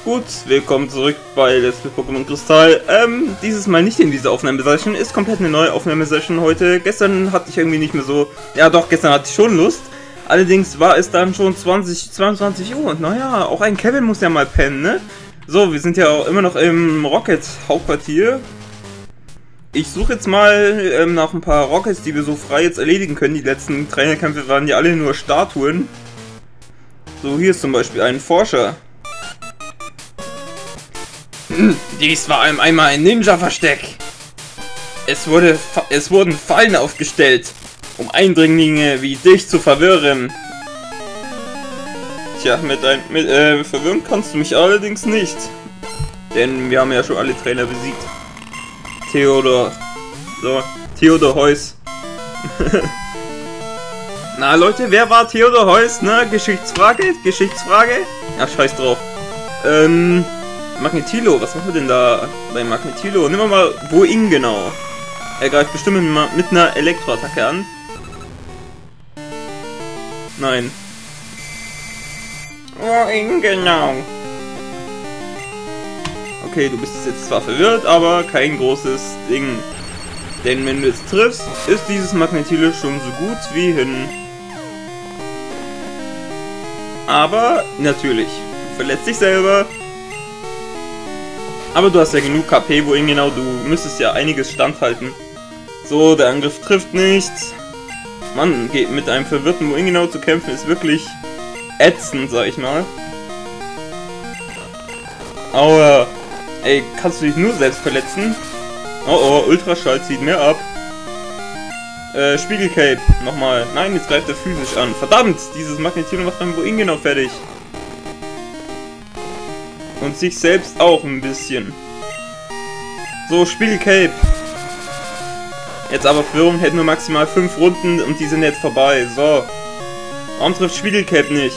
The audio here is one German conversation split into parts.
Gut, willkommen zurück bei Let's Play Pokémon Kristall. Dieses Mal nicht in dieser Aufnahmesession, ist komplett eine neue Aufnahmesession heute. Gestern hatte ich irgendwie nicht mehr so... Ja doch, gestern hatte ich schon Lust. Allerdings war es dann schon 22 Uhr und naja, auch ein Kevin muss ja mal pennen, ne? So, wir sind ja auch immer noch im Rocket-Hauptquartier. Ich suche jetzt mal nach ein paar Rockets, die wir so frei jetzt erledigen können. Die letzten Trainerkämpfe waren ja alle nur Statuen. So, hier ist zum Beispiel ein Forscher. Dies war einmal ein Ninja-Versteck. Es wurden Fallen aufgestellt, um Eindringlinge wie dich zu verwirren. Tja, verwirren kannst du mich allerdings nicht. Denn wir haben ja schon alle Trainer besiegt. Theodor. So, Theodor Heuss. Na Leute, wer war Theodor Heuss, ne? Geschichtsfrage? Ja, scheiß drauf. Magnetilo, was machen wir denn da bei Magnetilo? Nehmen wir mal wohin genau. Er greift bestimmt mit einer Elektroattacke an. Nein. Wohin genau? Okay, du bist jetzt zwar verwirrt, aber kein großes Ding. Denn wenn du jetzt triffst, ist dieses Magnetilo schon so gut wie hin. Aber natürlich, du verletzt dich selber. Aber du hast ja genug KP, wohin genau, du müsstest ja einiges standhalten. So, der Angriff trifft nicht. Mann, geht mit einem verwirrten wohin genau zu kämpfen, ist wirklich ätzend, sag ich mal. Aua. Ey, kannst du dich nur selbst verletzen? Oh, Ultraschall zieht mehr ab. Spiegelcape, nochmal. Nein, jetzt greift er physisch an. Verdammt, dieses Magnetilo macht dann wohin genau fertig. Und sich selbst auch ein bisschen. So, Spiegelcape. Jetzt aber Firmen hätten wir maximal 5 Runden und die sind jetzt vorbei. So. Warum trifft Spiegelcape nicht?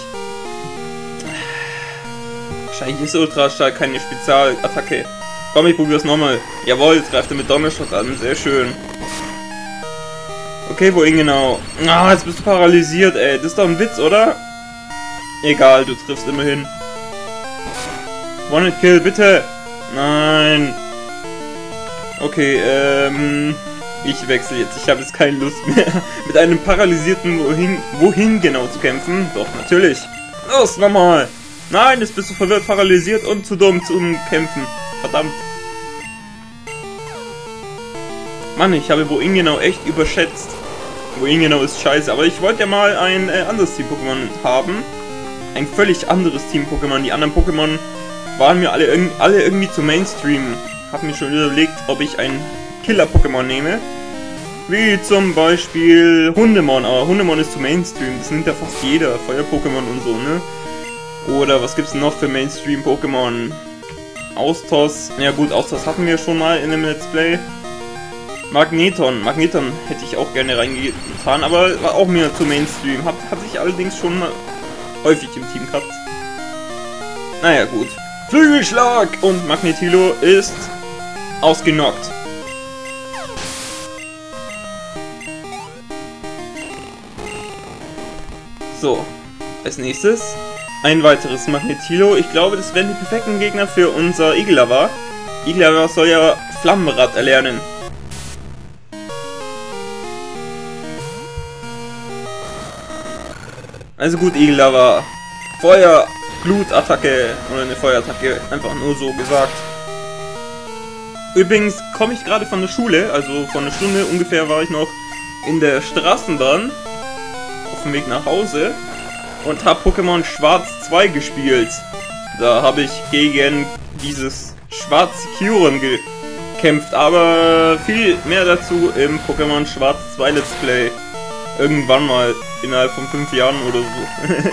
Wahrscheinlich ist Ultraschall keine Spezialattacke. Komm, ich probier's nochmal. Jawohl, jetzt greift er mit Donnershot an. Sehr schön. Okay, wohin genau? Ah, jetzt bist du paralysiert, ey. Das ist doch ein Witz, oder? Egal, du triffst immerhin. One-Hit-Kill, bitte! Nein! Okay, ich wechsle jetzt. Ich habe jetzt keine Lust mehr, mit einem paralysierten wohin genau zu kämpfen. Doch, natürlich. Los, nochmal! Nein, jetzt bist du verwirrt, paralysiert und zu dumm zum Kämpfen. Verdammt. Mann, ich habe wohin genau echt überschätzt. Wohin genau ist scheiße, aber ich wollte ja mal ein anderes Team-Pokémon haben. Ein völlig anderes Team-Pokémon. Die anderen Pokémon waren mir alle irgendwie zu Mainstream. Hab mir schon überlegt, ob ich ein Killer-Pokémon nehme. Wie zum Beispiel Hundemon. Aber Hundemon ist zu Mainstream. Das nimmt ja fast jeder. Feuer-Pokémon und so, ne? Oder was gibt's noch für Mainstream-Pokémon? Austos. Ja gut, Austos hatten wir schon mal in einem Let's Play. Magneton. Magneton hätte ich auch gerne reingefahren, aber war auch mir zu Mainstream. Hatte ich allerdings schon mal häufig im Team gehabt. Naja, gut. Flügelschlag! Und Magnetilo ist ausgenockt. So, als nächstes ein weiteres Magnetilo. Ich glaube, das wären die perfekten Gegner für unser Igellava. Igellava soll ja Flammenrad erlernen. Also gut, Igellava. Feuer! Blutattacke oder eine Feuerattacke, einfach nur so gesagt. Übrigens komme ich gerade von der Schule, also vor einer Stunde ungefähr war ich noch in der Straßenbahn auf dem Weg nach Hause und habe Pokémon Schwarz 2 gespielt. Da habe ich gegen dieses Schwarz Kyurem gekämpft, aber viel mehr dazu im Pokémon Schwarz 2 Let's Play. Irgendwann mal, innerhalb von 5 Jahren oder so.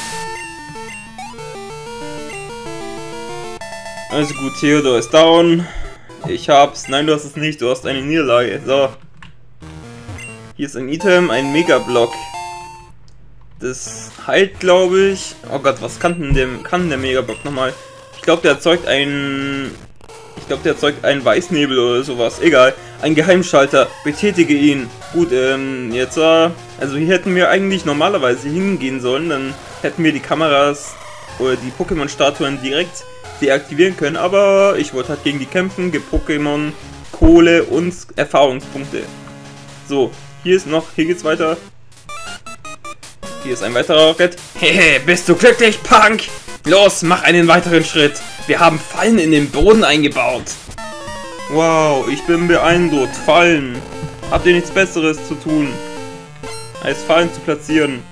Also gut, Theodor ist down. Ich hab's. Nein, du hast es nicht. Du hast eine Niederlage. So. Hier ist ein Item, ein Megablock. Das heilt, glaube ich. Oh Gott, was kann der Megablock nochmal? Ich glaube, der erzeugt einen Weißnebel oder sowas. Egal. Ein Geheimschalter. Betätige ihn. Gut, jetzt also hier hätten wir eigentlich normalerweise hingehen sollen. Dann hätten wir die Kameras oder die Pokémon-Statuen direkt deaktivieren können, aber ich wollte halt gegen die kämpfen, gib Pokémon Kohle und Erfahrungspunkte. So, hier geht's weiter. Hier ist ein weiterer Rocket. Hehe, bist du glücklich, Punk? Los, mach einen weiteren Schritt. Wir haben Fallen in den Boden eingebaut. Wow, ich bin beeindruckt. Fallen. Habt ihr nichts Besseres zu tun, als Fallen zu platzieren?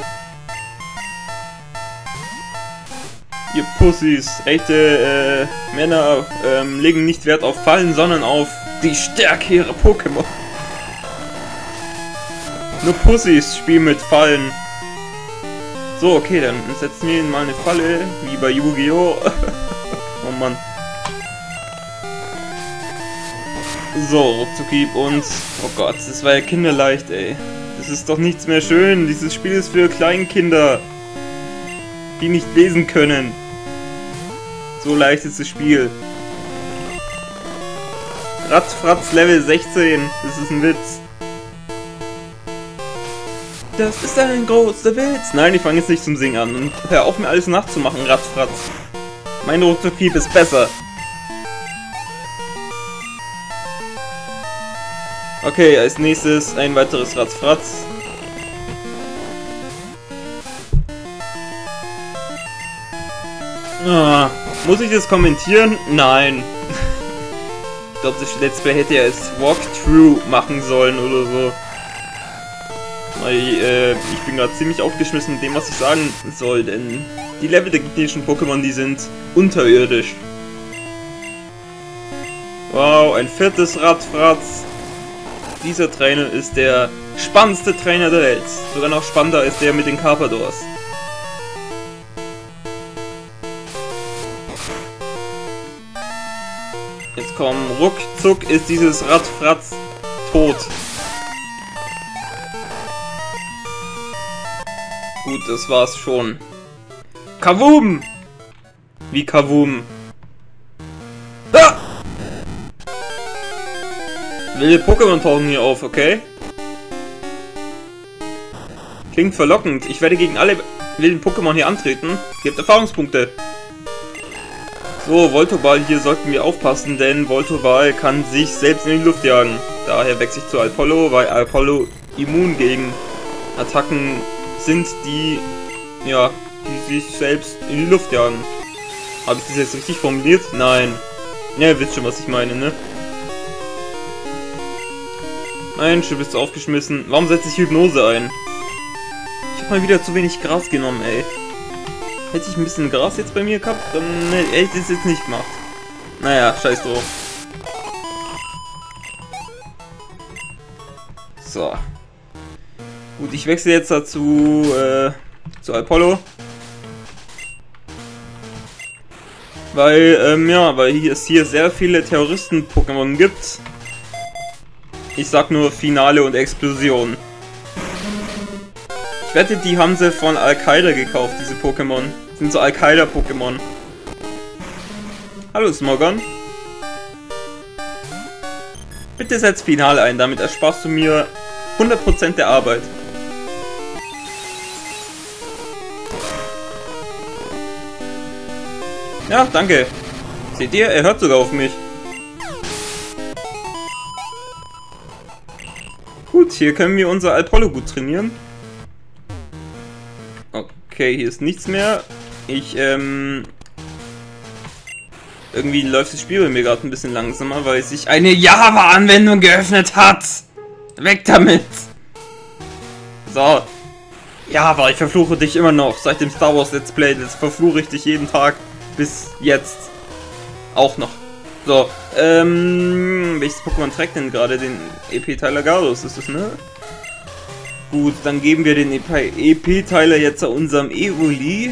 Ihr Pussys. Echte Männer legen nicht Wert auf Fallen, sondern auf die Stärke ihrer Pokémon. Nur Pussys spielen mit Fallen. So, okay, dann setzen wir mal eine Falle, wie bei Yu-Gi-Oh! Oh Mann. So, Ruckzucki und... Oh Gott, das war ja kinderleicht, ey. Das ist doch nichts mehr schön. Dieses Spiel ist für Kleinkinder, die nicht lesen können. So leicht ist das Spiel. Ratzfratz Level 16. Das ist ein Witz. Das ist ein großer Witz. Nein, ich fange jetzt nicht zum Singen an. Und hör auf, mir alles nachzumachen, Ratzfratz. Mein Ruckzucki ist besser. Okay, als nächstes ein weiteres Ratzfratz. Ah, muss ich das kommentieren? Nein. Ich glaube, das Let's Play hätte ja als Walkthrough machen sollen oder so. Weil, ich bin gerade ziemlich aufgeschmissen mit dem, was ich sagen soll, denn die Level der gegnerischen Pokémon, die sind unterirdisch. Wow, ein viertes Ratzfratz. Dieser Trainer ist der spannendste Trainer der Welt. Sogar noch spannender als der mit den Carpadors. Jetzt komm, ruckzuck ist dieses Ratzfratz tot. Gut, das war's schon. Kavum! Wie Kavum? Ah! Wilde Pokémon tauchen hier auf, okay? Klingt verlockend. Ich werde gegen alle wilden Pokémon hier antreten. Gebt Erfahrungspunkte. So, Voltoball, hier sollten wir aufpassen, denn Voltoball kann sich selbst in die Luft jagen. Daher wechsle ich zu Alpollo, weil Alpollo immun gegen Attacken sind, die sich selbst in die Luft jagen. Habe ich das jetzt richtig formuliert? Nein. Ja, ihr wisst schon, was ich meine, ne? Mensch, du bist aufgeschmissen. Warum setze ich Hypnose ein? Ich habe mal wieder zu wenig Gras genommen, ey. Hätte ich ein bisschen Gras jetzt bei mir gehabt, dann hätte ich das jetzt nicht gemacht. Naja, scheiß drauf. So. Gut, ich wechsle jetzt dazu zu Alpollo. Weil es hier sehr viele Terroristen-Pokémon gibt. Ich sag nur Finale und Explosion. Ich wette, die haben sie von Al-Qaida gekauft, diese Pokémon. Das sind so Al-Qaida-Pokémon. Hallo Smogon. Bitte setz Finale ein, damit ersparst du mir 100% der Arbeit. Ja, danke. Seht ihr, er hört sogar auf mich. Gut, hier können wir unser Alpollo gut trainieren. Okay, hier ist nichts mehr. Irgendwie läuft das Spiel bei mir gerade ein bisschen langsamer, weil sich eine Java-Anwendung geöffnet hat. Weg damit! So. Java, ich verfluche dich immer noch. Seit dem Star Wars Let's Play, das verfluche ich dich jeden Tag. Bis jetzt. Auch noch. So, welches Pokémon trägt denn gerade den EP-Teiler Gyarados? Ist das, ne? Gut, dann geben wir den EP-Teiler jetzt zu unserem Evoli.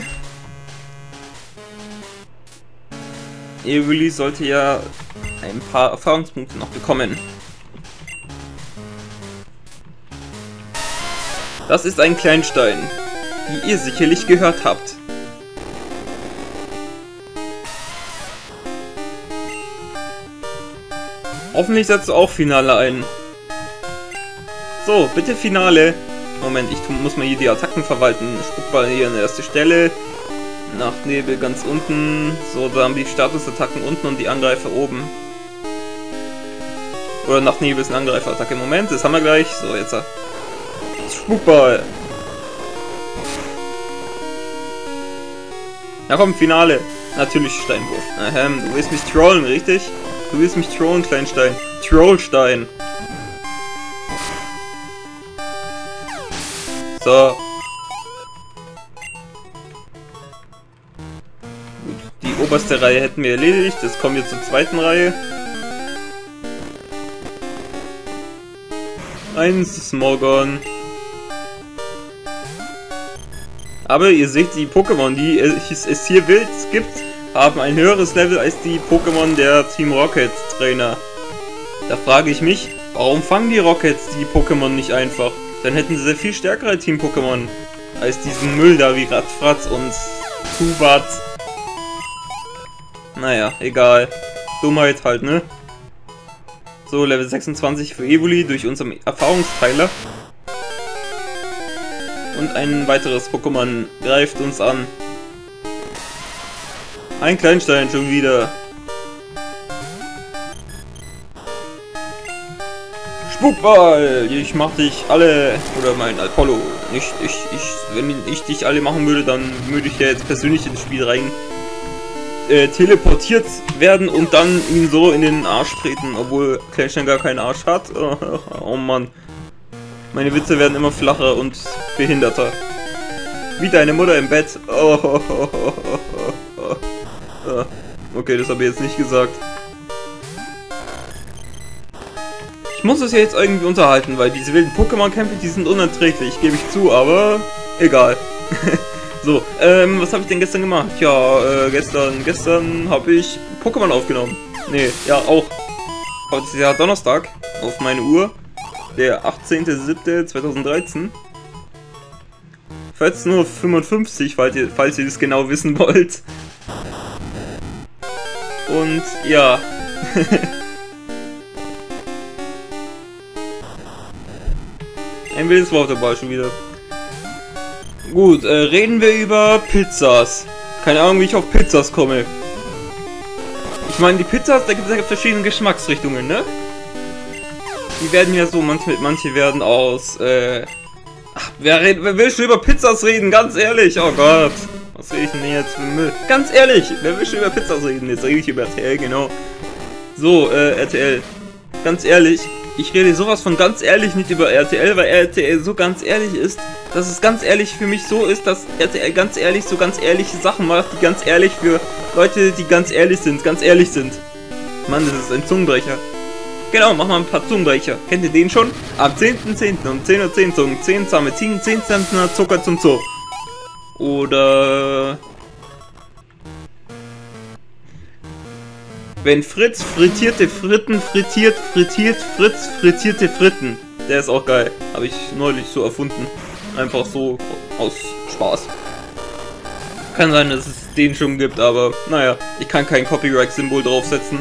Evoli sollte ja ein paar Erfahrungspunkte noch bekommen. Das ist ein Kleinstein, wie ihr sicherlich gehört habt. Hoffentlich setzt du auch Finale ein. So, bitte Finale. Moment, ich muss mal hier die Attacken verwalten. Spuckball hier an der ersten Stelle. Nachtnebel ganz unten. So, da haben die Statusattacken unten und die Angreifer oben. Oder Nachtnebel ist eine Angreiferattacke. Moment, das haben wir gleich. So, jetzt. Spukball. Na komm, Finale. Natürlich Steinwurf. Du willst mich trollen, richtig? Du willst mich trollen, Kleinstein. Trollstein. So. Gut, die oberste Reihe hätten wir erledigt. Jetzt kommen wir zur zweiten Reihe. Ein Smogon. Aber ihr seht, die Pokémon, die es hier wild gibt, haben ein höheres Level als die Pokémon der Team Rocket Trainer. Da frage ich mich, warum fangen die Rockets die Pokémon nicht einfach? Dann hätten sie sehr viel stärkere Team-Pokémon als diesen Müll da wie Radfratz und Zubat. Naja, egal. Dummheit halt, ne? So, Level 26 für Evoli durch unseren Erfahrungsteiler. Und ein weiteres Pokémon greift uns an. Ein Kleinstein schon wieder. Spukball! Ich mach dich alle, oder mein Apollo. Wenn ich dich alle machen würde, dann würde ich ja jetzt persönlich ins Spiel rein teleportiert werden und dann ihn so in den Arsch treten, obwohl Kleinstein gar keinen Arsch hat. Oh Mann. Meine Witze werden immer flacher und behinderter. Wie deine Mutter im Bett. Okay, das habe ich jetzt nicht gesagt. Ich muss es ja jetzt irgendwie unterhalten, weil diese wilden Pokémon-Kämpfe, die sind unerträglich, gebe ich zu, aber egal. So, was habe ich denn gestern gemacht? Ja, gestern habe ich Pokémon aufgenommen. Nee, ja, auch. Heute ist ja Donnerstag auf meine Uhr. Der 18.07.2013. 14:55 Uhr, falls ihr das genau wissen wollt. Und ja. Ein wildes Wort dabei schon wieder. Gut, reden wir über Pizzas. Keine Ahnung, wie ich auf Pizzas komme. Ich meine, die Pizzas, da gibt es ja verschiedene Geschmacksrichtungen, ne? Die werden ja so, manche werden aus, ach, wer will schon über Pizzas reden? Ganz ehrlich, oh Gott. Was rede ich denn jetzt für Müll? Ganz ehrlich, wer will schon über Pizzas reden? Jetzt rede ich über RTL, genau. So, RTL. Ganz ehrlich, ich rede sowas von ganz ehrlich nicht über RTL, weil RTL so ganz ehrlich ist, dass es ganz ehrlich für mich so ist, dass RTL ganz ehrlich so ganz ehrliche Sachen macht, die ganz ehrlich für Leute, die ganz ehrlich sind. Mann, das ist ein Zungenbrecher. Genau, mach mal ein paar Zungenbrecher. Kennt ihr den schon? Am 10.10. um 10:10 Uhr Zungen, 10 zahme Ziegen, 10 Zentner Zucker zum Zoo. Oder... Wenn Fritz frittierte Fritten frittiert, Fritz frittierte Fritten. Der ist auch geil. Habe ich neulich so erfunden. Einfach so aus Spaß. Kann sein, dass es den schon gibt, aber naja, ich kann kein Copyright-Symbol draufsetzen.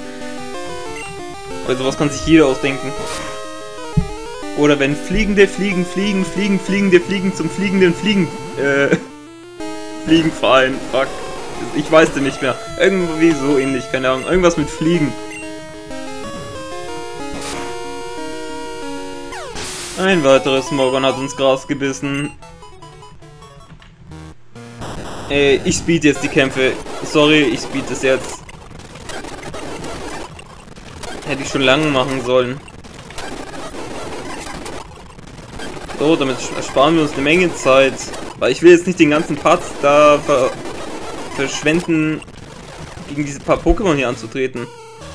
Weil sowas kann sich jeder ausdenken. Oder wenn fliegende Fliegen zum fliegenden Fliegen, Fliegenverein, fuck. Ich weiß den nicht mehr. Irgendwie so ähnlich, keine Ahnung. Irgendwas mit Fliegen. Ein weiteres Smogon hat ins Gras gebissen. Ich speed jetzt die Kämpfe. Sorry, ich speed es jetzt. Hätte ich schon lange machen sollen. So, damit ersparen wir uns eine Menge Zeit. Weil ich will jetzt nicht den ganzen Part da verschwenden, gegen diese paar Pokémon hier anzutreten.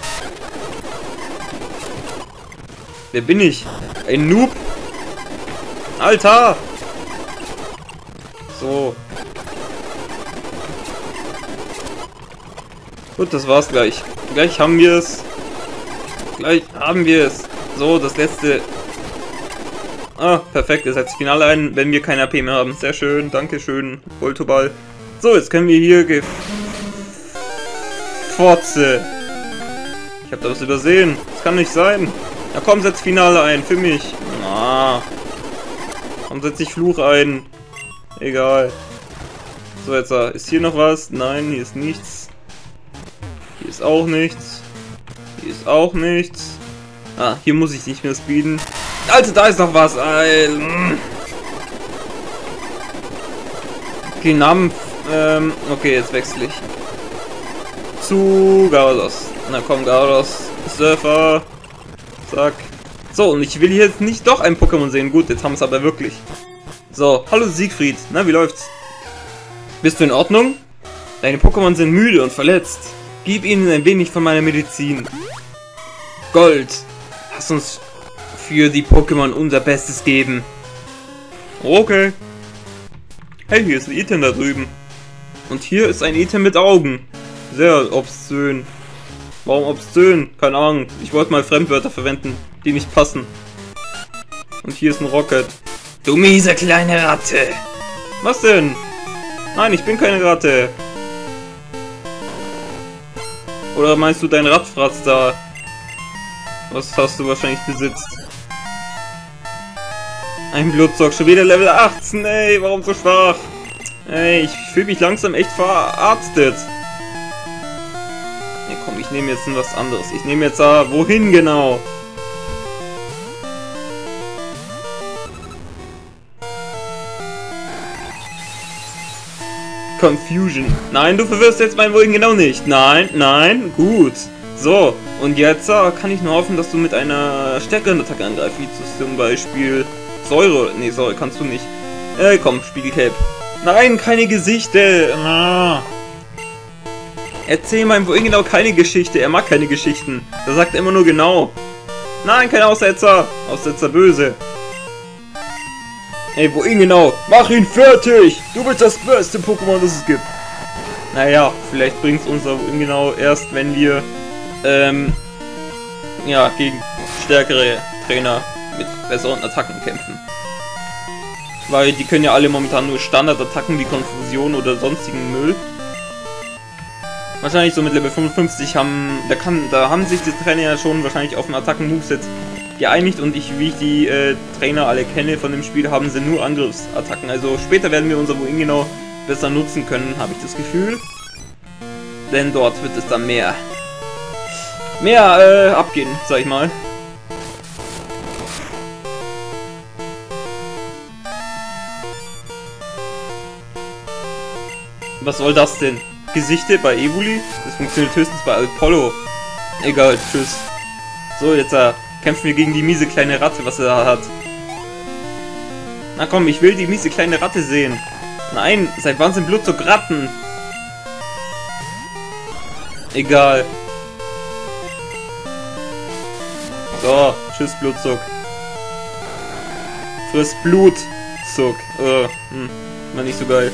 Wer bin ich? Ein Noob? Alter! So. Gut, das war's gleich. Gleich haben wir es. So, das letzte. Ah, perfekt. Ihr setzt Finale ein, wenn wir kein AP mehr haben. Sehr schön, dankeschön, Voltoball. So, jetzt können wir hier Fotze. Ich habe da was übersehen. Das kann nicht sein. Na komm, setz Finale ein, für mich. Ah. Komm, setz ich Fluch ein. Egal. So, jetzt ist hier noch was? Nein, hier ist nichts. Hier ist auch nichts. Hier ist auch nichts. Ah, hier muss ich nicht mehr speeden. Alter, da ist noch was. Okay, Namen. Okay, jetzt wechsle ich. Zu Gyarados. Na komm, Gyarados. Surfer. Zack. So, und ich will jetzt nicht doch ein Pokémon sehen. Gut, jetzt haben wir es aber wirklich. So, hallo Siegfried. Na, wie läuft's? Bist du in Ordnung? Deine Pokémon sind müde und verletzt. Gib ihnen ein wenig von meiner Medizin. Gold. Lass uns für die Pokémon unser Bestes geben. Okay. Hey, hier ist ein Item da drüben. Und hier ist ein Item mit Augen. Sehr obszön. Warum obszön? Keine Ahnung. Ich wollte mal Fremdwörter verwenden, die nicht passen. Und hier ist ein Rocket. Du miese kleine Ratte. Was denn? Nein, ich bin keine Ratte. Oder meinst du dein Radfratz da? Was hast du wahrscheinlich besitzt? Ein Blutzock, schon wieder Level 18, ey, warum so schwach? Ey, ich fühle mich langsam echt verarztet. Ne, komm, ich nehme jetzt was anderes. Ich nehme jetzt wohin genau? Confusion. Nein, du verwirrst jetzt mein Wohin genau nicht. Nein, nein, gut. So, und jetzt kann ich nur hoffen, dass du mit einer stärkeren Attacke angreifst, wie zum Beispiel Säure. Ne, Säure kannst du nicht. Komm, Spiegelcape. Nein, keine Gesichter. Ah. Erzähl meinem Wohin genau keine Geschichte. Er mag keine Geschichten. Er sagt immer nur genau. Nein, kein Aussetzer. Aussetzer böse. Ey, Wohin genau? Mach ihn fertig! Du bist das beste Pokémon, das es gibt. Naja, vielleicht bringt es unser Wohin genau erst, wenn wir, ja, gegen stärkere Trainer mit besseren Attacken kämpfen. Weil die können ja alle momentan nur Standardattacken wie Konfusion oder sonstigen Müll. Wahrscheinlich so mit Level 55 da haben sich die Trainer ja schon wahrscheinlich auf ein Attacken-Moveset geeinigt, und wie ich die Trainer alle kenne von dem Spiel, haben sie nur Angriffsattacken. Also später werden wir unser Wohin genau besser nutzen können, habe ich das Gefühl. Denn dort wird es dann mehr abgehen, sag ich mal. Was soll das denn? Gesichter bei Evoli? Das funktioniert höchstens bei Apollo. Egal, tschüss. So, jetzt kämpfen wir gegen die miese kleine Ratte, was er da hat. Na komm, ich will die miese kleine Ratte sehen. Nein, seit wann sind Blutzuck Ratten? Egal. So, tschüss Blutzuck. Friss Blutzuck. War nicht so geil.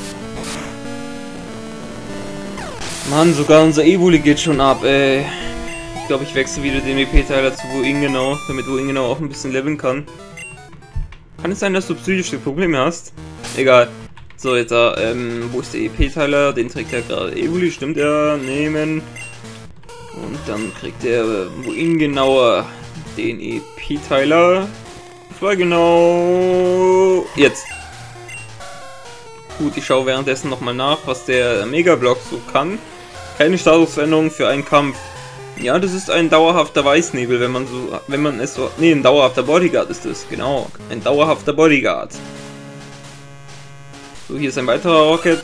Mann, sogar unser Evoli geht schon ab, ey. Ich glaube, ich wechsle wieder den EP-Teiler zu Wohin genau, damit Wohin genau auch ein bisschen leveln kann. Kann es sein, dass du psychische Probleme hast? Egal. So, jetzt wo ist der EP-Teiler? Den trägt ja gerade Evoli, stimmt er? Nehmen. Und dann kriegt er Wohin genauer den EP-Teiler. Das war genau jetzt. Gut, ich schaue währenddessen nochmal nach, was der Mega-Block so kann. Keine Statusveränderung für einen Kampf. Ja, das ist ein dauerhafter Weißnebel, ein dauerhafter Bodyguard ist es, genau. Ein dauerhafter Bodyguard. So, hier ist ein weiterer Rocket.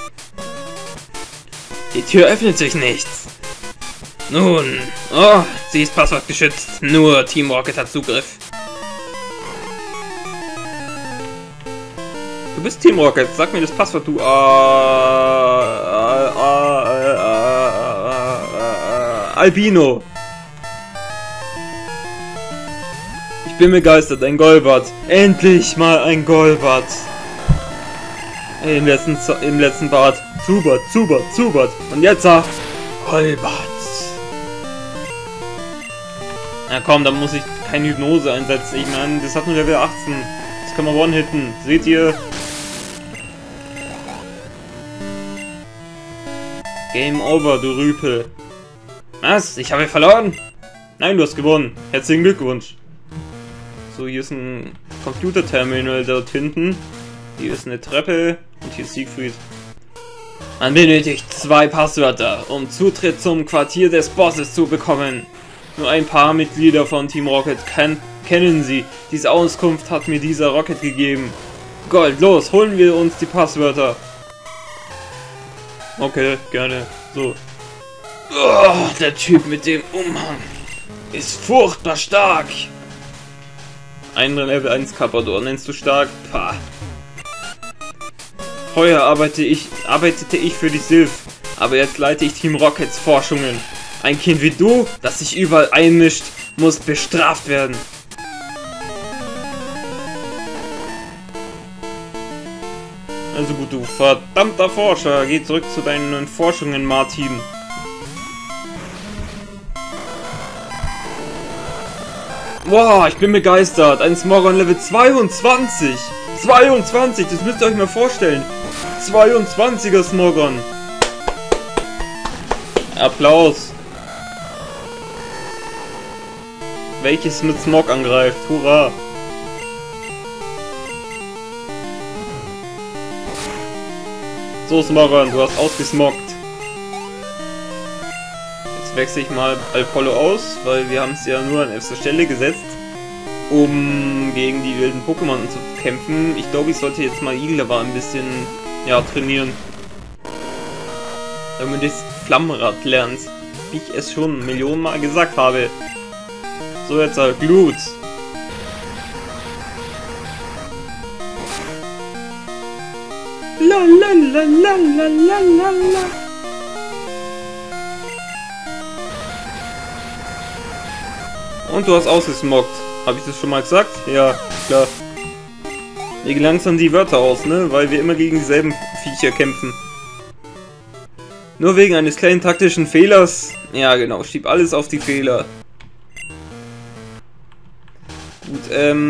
Die Tür öffnet sich nicht. Nun, oh, sie ist passwortgeschützt. Nur Team Rocket hat Zugriff. Du bist Team Rocket, sag mir das Passwort, du Albino. Ich bin begeistert, ein Golbat. Endlich mal ein Golbat. Im letzten Part. Zubat. Und jetzt Golbat. Na komm, da muss ich keine Hypnose einsetzen. Ich meine, das hat nur Level 18. Das kann man one-hitten. Seht ihr? Game over, du Rüpel. Was? Ich habe verloren? Nein, du hast gewonnen. Herzlichen Glückwunsch. So, hier ist ein Computerterminal dort hinten. Hier ist eine Treppe und hier ist Siegfried. Man benötigt 2 Passwörter, um Zutritt zum Quartier des Bosses zu bekommen. Nur ein paar Mitglieder von Team Rocket kennen sie. Diese Auskunft hat mir dieser Rocket gegeben. Gold, los, holen wir uns die Passwörter. Okay, gerne. So. Oh, der Typ mit dem Umhang ist furchtbar stark. Ein Level 1 Carpador, nennst du stark? Pah. Vorher arbeitete ich für die Sylph, aber jetzt leite ich Team Rockets Forschungen. Ein Kind wie du, das sich überall einmischt, muss bestraft werden. Also gut, du verdammter Forscher, geh zurück zu deinen Forschungen, Martin. Wow, ich bin begeistert. Ein Smogon Level 22. 22, das müsst ihr euch mal vorstellen. 22er Smogon. Applaus. Welches mit Smog angreift. Hurra. So, Smogon, du hast ausgesmoggt. Jetzt wechsle ich mal Apollo aus, weil wir haben es ja nur an erster Stelle gesetzt, um gegen die wilden Pokémon zu kämpfen. Ich glaube, ich sollte jetzt mal Iglava ein bisschen, ja, trainieren. Damit ich Flammenrad lernt, wie ich es schon Millionen Mal gesagt habe. So, jetzt halt Glut. La la la la la la la la. Und du hast ausgesmoggt. Habe ich das schon mal gesagt? Ja, klar. Lege langsam die Wörter aus, ne? Weil wir immer gegen dieselben Viecher kämpfen. Nur wegen eines kleinen taktischen Fehlers. Ja, genau. Schieb alles auf die Fehler. Gut,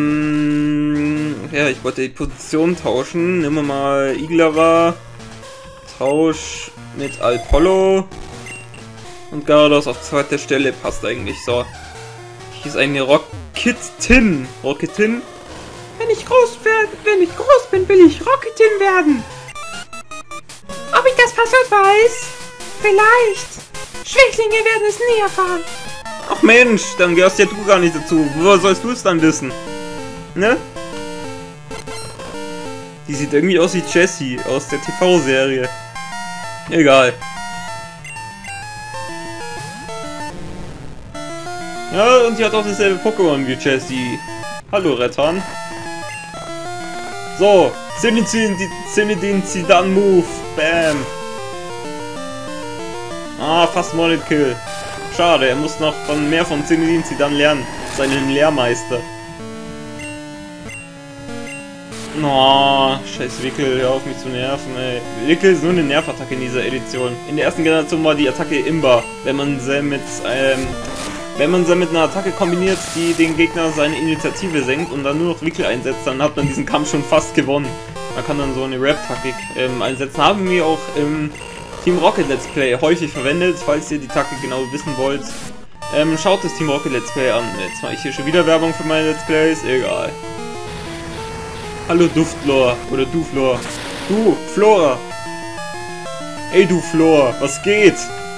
ja, ich wollte die Position tauschen. Nehmen wir mal Iglava. Tausch mit Apollo. Und Gyarados auf zweiter Stelle. Passt eigentlich so. Hier ist eine Rocketin. Rocketin? Wenn ich groß bin, will ich Rocketin werden. Ob ich das Passwort weiß? Vielleicht. Schwächlinge werden es nie erfahren. Ach Mensch, dann gehörst ja du gar nicht dazu. Woher sollst du es dann wissen? Ne? Die sieht irgendwie aus wie Jessie aus der TV-Serie. Egal. Ja, und sie hat auch dasselbe Pokémon wie Jessie. Hallo, Rettan. So, Zinedine Zidane Move. Bam. Ah, fast Modded Kill. Schade, er muss noch mehr von Zinedine Zidane lernen. Seinen Lehrmeister. Oh, scheiß Wickel, hör auf mich zu nerven, ey. Wickel ist nur eine Nervattacke in dieser Edition. In der ersten Generation war die Attacke Imba. Wenn man sie mit einer Attacke kombiniert, die den Gegner seine Initiative senkt und dann nur noch Wickel einsetzt, dann hat man diesen Kampf schon fast gewonnen. Man kann dann so eine Rap-Taktik einsetzen. Haben wir auch im Team Rocket Let's Play häufig verwendet, falls ihr die Taktik genau wissen wollt. Schaut das Team Rocket Let's Play an. Jetzt mache ich hier schon wieder Werbung für meine Let's Plays, egal. Hallo Duftlor oder Duflor. Du, Flora. Ey du Flor, was geht?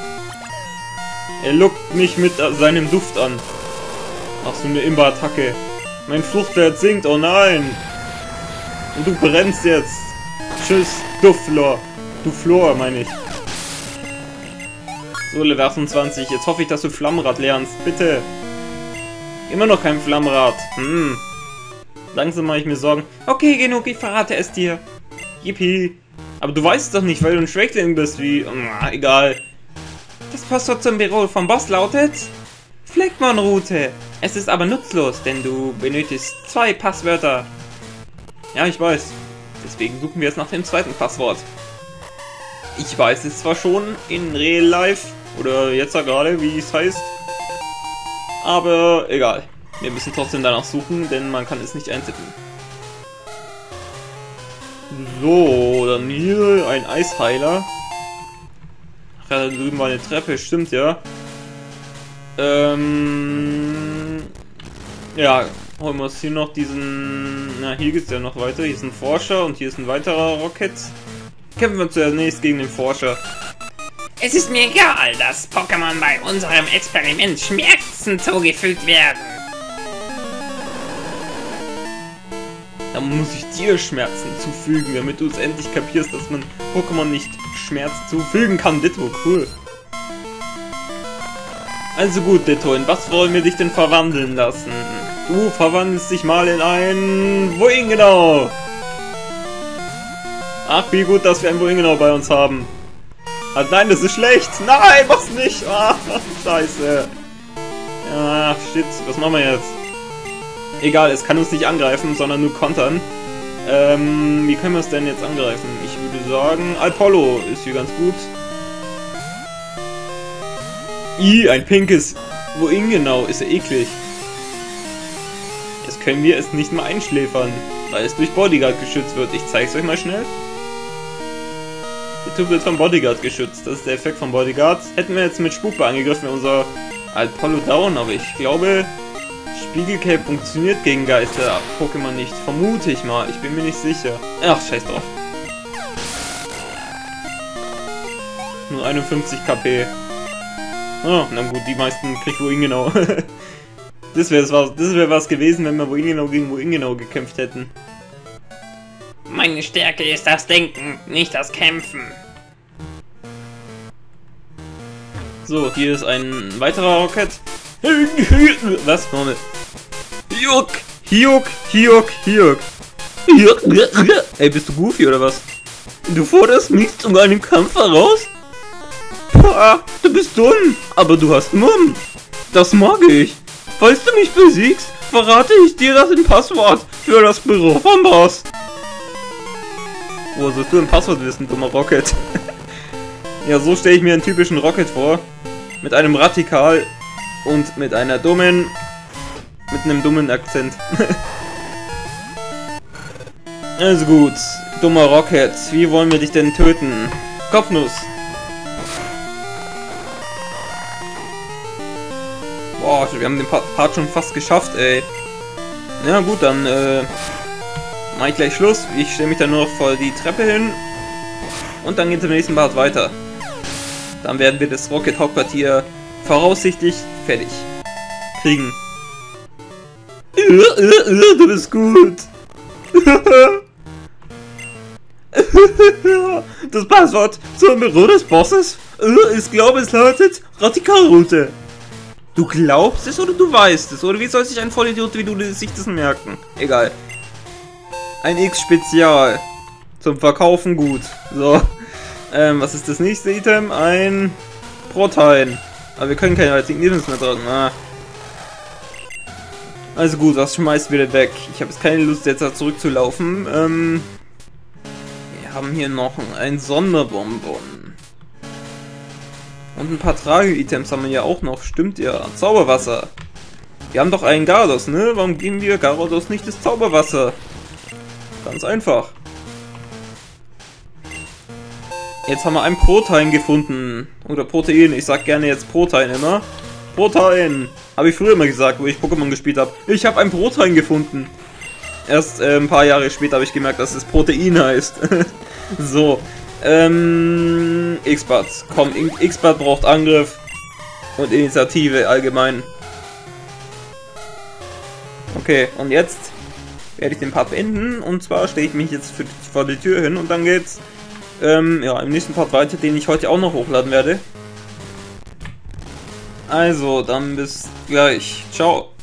Er lockt mich mit seinem Duft an. Ach so, eine Imba-Attacke. Mein Fluchtwert sinkt, oh nein. Und du brennst jetzt. Tschüss, Duftlor. Duflor, meine ich. So, Level 28. Jetzt hoffe ich, dass du Flammenrad lernst. Bitte. Immer noch kein Flammenrad. Langsam mache ich mir Sorgen. Okay, genug, ich verrate es dir. Yippie. Aber du weißt es doch nicht, weil du ein Schwächling bist, wie... egal. Das Passwort zum Büro vom Boss lautet... Fleckmon-Route. Es ist aber nutzlos, denn du benötigst 2 Passwörter. Ja, ich weiß. Deswegen suchen wir jetzt nach dem zweiten Passwort. Ich weiß es zwar schon in Real Life, oder jetzt ja gerade, wie es heißt. Aber egal. Wir müssen trotzdem danach suchen, denn man kann es nicht eintippen. So, dann hier ein Eisheiler. Ach ja, da drüben war eine Treppe, stimmt ja. Ja, holen wir uns hier noch diesen... Na, hier geht es ja noch weiter. Hier ist ein Forscher und hier ist ein weiterer Rocket. Kämpfen wir zunächst gegen den Forscher. Es ist mir egal, dass Pokémon bei unserem Experiment Schmerzen zugefügt werden. Dann muss ich dir Schmerzen zufügen, damit du es endlich kapierst, dass man Pokémon nicht Schmerz zufügen kann. Ditto, cool. Also gut, Ditto, in was wollen wir dich denn verwandeln lassen? Du verwandelst dich mal in ein... Wohin genau? Ach, wie gut, dass wir ein Wohin genau bei uns haben. Ah, nein, das ist schlecht. Nein, mach's nicht. Ah, scheiße. Ach, shit, was machen wir jetzt? Egal, es kann uns nicht angreifen, sondern nur kontern. Wie können wir es denn jetzt angreifen? Ich würde sagen, Alpollo ist hier ganz gut. Ein pinkes Wohin genau, ist ja eklig. Jetzt können wir es nicht mal einschläfern, weil es durch Bodyguard geschützt wird. Ich zeig's euch mal schnell. Der Typ wird vom Bodyguard geschützt. Das ist der Effekt von Bodyguard. Hätten wir jetzt mit Spukbar angegriffen, wäre unser Alpollo down, aber ich glaube, Spiegelcape funktioniert gegen Geister-Pokémon nicht. Vermute ich mal. Ich bin mir nicht sicher. Ach, scheiß drauf. Nur 51 KP. Oh, na gut, die meisten kriegt Wohin genau. Das wäre was gewesen, wenn wir Wohin genau gegen Wohin genau gekämpft hätten. Meine Stärke ist das Denken, nicht das Kämpfen. So, hier ist ein weiterer Rocket. Was? Moment. Hiuk. Ey, bist du Goofy oder was? Du forderst mich zu einem Kampf heraus? Pah, du bist dumm, aber du hast Mumm. Das mag ich. Falls du mich besiegst, verrate ich dir das Passwort für das Büro vom Boss. Wo sollst du ein Passwort wissen, dummer Rocket? Ja, so stelle ich mir einen typischen Rocket vor. Mit einem Radikal und mit einem dummen Akzent. Also gut, dummer Rocket, wie wollen wir dich denn töten? Kopfnuss. Boah, wir haben den Part schon fast geschafft, ey. Ja gut, dann mach ich gleich Schluss. Ich stelle mich dann nur noch vor die Treppe hin. Und dann geht es im nächsten Part weiter. Dann werden wir das Rocket Hauptquartier voraussichtlich fertig kriegen. Du bist gut. Das Passwort zum Büro des Bosses? Ich glaube, es lautet Radikalroute. Du glaubst es oder du weißt es? Oder wie soll sich ein Vollidiot wie du sich das merken? Egal. Ein X-Spezial. Zum Verkaufen gut. So. Was ist das nächste Item? Ein Protein. Aber wir können keine Items mehr tragen. Ah. Also gut, das schmeißt wieder weg. Ich habe jetzt keine Lust, jetzt da zurückzulaufen. Wir haben hier noch ein Sonderbonbon. Und ein paar Trage-Items haben wir ja auch noch. Stimmt ja. Zauberwasser. Wir haben doch einen Gyarados, ne? Warum geben wir Gyarados nicht das Zauberwasser? Ganz einfach. Jetzt haben wir ein Protein gefunden. Oder Protein. Ich sag gerne jetzt Protein immer. Protein. Habe ich früher immer gesagt, wo ich Pokémon gespielt habe. Ich habe ein Protein gefunden. Erst ein paar Jahre später habe ich gemerkt, dass es Protein heißt. So. X-Bart. Komm, X-Bart braucht Angriff. Und Initiative allgemein. Okay, und jetzt werde ich den Part beenden. Und zwar stelle ich mich jetzt vor die Tür hin und dann geht's ja, im nächsten Part weiter, den ich heute auch noch hochladen werde. Also, dann bis gleich. Ciao.